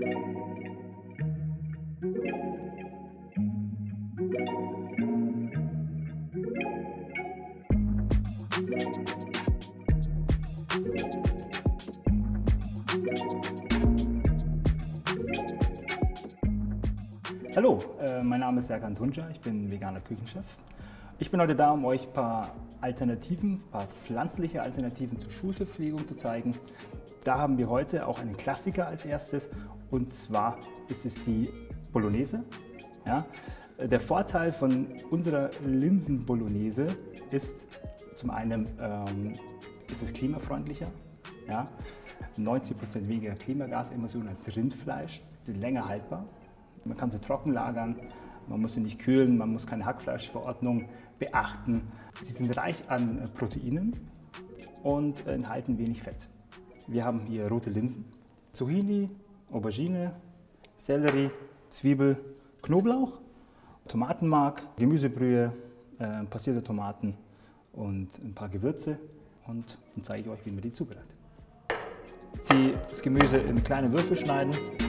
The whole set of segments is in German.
Hallo, mein Name ist Serkan Tunca, ich bin veganer Küchenchef. Ich bin heute da, um euch ein paar Alternativen, ein paar pflanzliche Alternativen zur Schulverpflegung zu zeigen. Da haben wir heute auch einen Klassiker als erstes, und zwar ist es die Bolognese. Ja, der Vorteil von unserer Linsen-Bolognese ist zum einen, ist es klimafreundlicher, ja, 90% weniger Klimagasemissionen als Rindfleisch, sind länger haltbar. Man kann sie trocken lagern, man muss sie nicht kühlen, man muss keine Hackfleischverordnung beachten. Sie sind reich an Proteinen und enthalten wenig Fett. Wir haben hier rote Linsen, Zucchini, Aubergine, Sellerie, Zwiebel, Knoblauch, Tomatenmark, Gemüsebrühe, passierte Tomaten und ein paar Gewürze. Und dann zeige ich euch, wie man die zubereitet. Das Gemüse in kleine Würfel schneiden.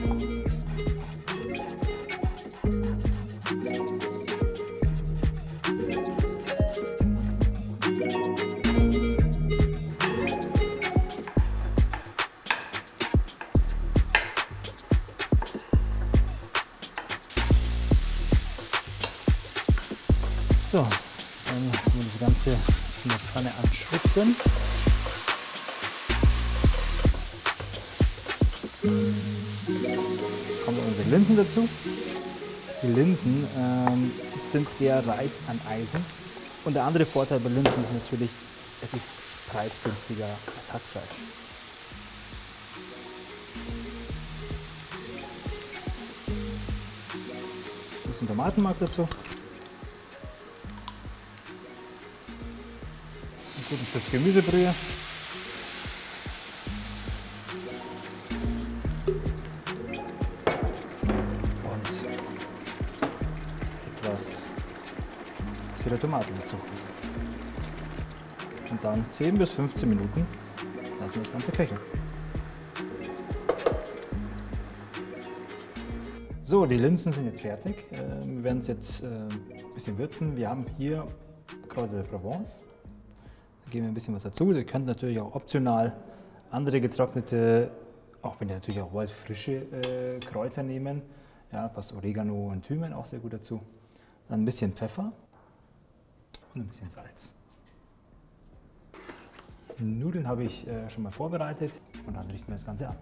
So, dann wir das Ganze in der Pfanne anschwitzen. Kommen unsere Linsen dazu. Die Linsen sind sehr reich an Eisen. Und der andere Vorteil bei Linsen ist natürlich, es ist preisgünstiger als Hackfleisch. Ein bisschen Tomatenmark dazu. Ein Stück Gemüsebrühe. Und etwas passierte Tomaten dazu. Und dann 10 bis 15 Minuten lassen wir das Ganze köcheln. So, die Linsen sind jetzt fertig. Wir werden es jetzt ein bisschen würzen. Wir haben hier Kräuter de Provence. Da geben wir ein bisschen was dazu. Ihr könnt natürlich auch optional andere getrocknete, auch wenn ihr natürlich auch wollt, frische Kräuter nehmen. Ja, passt Oregano und Thymian auch sehr gut dazu. Dann ein bisschen Pfeffer und ein bisschen Salz. Die Nudeln habe ich schon mal vorbereitet und dann richten wir das Ganze an.